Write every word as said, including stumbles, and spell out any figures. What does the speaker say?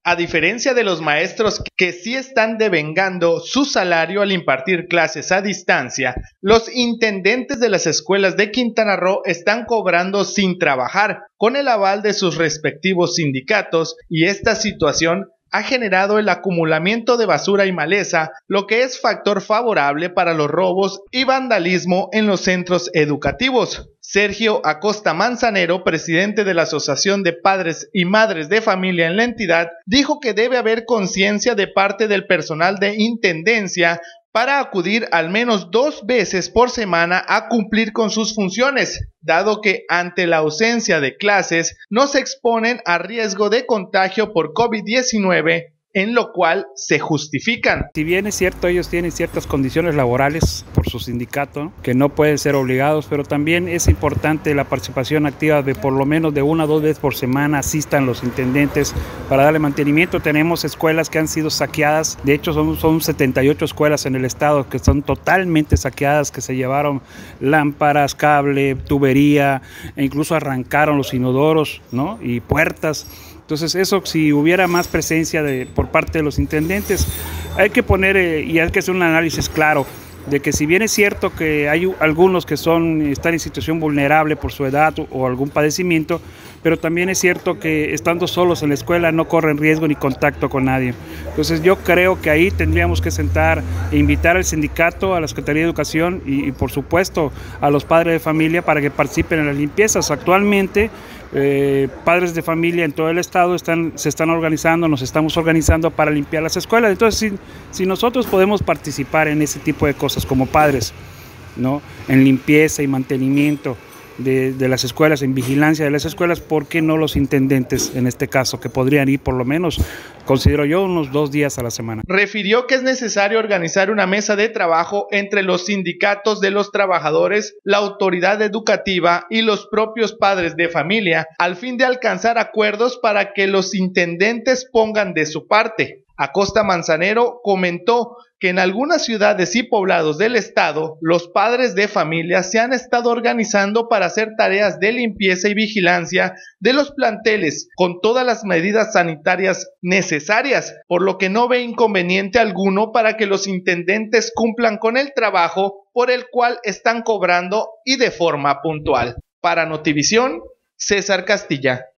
A diferencia de los maestros que sí están devengando su salario al impartir clases a distancia, los intendentes de las escuelas de Quintana Roo están cobrando sin trabajar, con el aval de sus respectivos sindicatos, y esta situación ha generado el acumulamiento de basura y maleza, lo que es factor favorable para los robos y vandalismo en los centros educativos. Sergio Acosta Manzanero, presidente de la Asociación de Padres y Madres de Familia en la entidad, dijo que debe haber conciencia de parte del personal de intendencia para acudir al menos dos veces por semana a cumplir con sus funciones, dado que ante la ausencia de clases no se exponen a riesgo de contagio por COVID diecinueve, en lo cual se justifican. Si bien es cierto, ellos tienen ciertas condiciones laborales por su sindicato, ¿no?, que no pueden ser obligados, pero también es importante la participación activa de por lo menos de una o dos veces por semana asistan los intendentes para darle mantenimiento. Tenemos escuelas que han sido saqueadas, de hecho son, son setenta y ocho escuelas en el estado que son totalmente saqueadas, que se llevaron lámparas, cable, tubería, e incluso arrancaron los inodoros, ¿no?, y puertas. Entonces eso, si hubiera más presencia de, por parte de los intendentes, hay que poner eh, y hay que hacer un análisis claro de que si bien es cierto que hay algunos que son, están en situación vulnerable por su edad o, o algún padecimiento, pero también es cierto que estando solos en la escuela no corren riesgo ni contacto con nadie. Entonces yo creo que ahí tendríamos que sentar e invitar al sindicato, a la Secretaría de Educación y, y por supuesto a los padres de familia para que participen en las limpiezas. Actualmente Eh, padres de familia en todo el estado están, se están organizando, nos estamos organizando para limpiar las escuelas. Entonces, si, si nosotros podemos participar en ese tipo de cosas como padres, ¿no?, en limpieza y mantenimiento de, de las escuelas, en vigilancia de las escuelas, ¿por qué no los intendentes en este caso, que podrían ir por lo menos, considero yo, unos dos días a la semana? Refirió que es necesario organizar una mesa de trabajo entre los sindicatos de los trabajadores, la autoridad educativa y los propios padres de familia, al fin de alcanzar acuerdos para que los intendentes pongan de su parte. Acosta Manzanero comentó que en algunas ciudades y poblados del estado, los padres de familia se han estado organizando para hacer tareas de limpieza y vigilancia de los planteles con todas las medidas sanitarias necesarias, por lo que no ve inconveniente alguno para que los intendentes cumplan con el trabajo por el cual están cobrando y de forma puntual. Para Notivisión, César Castilla.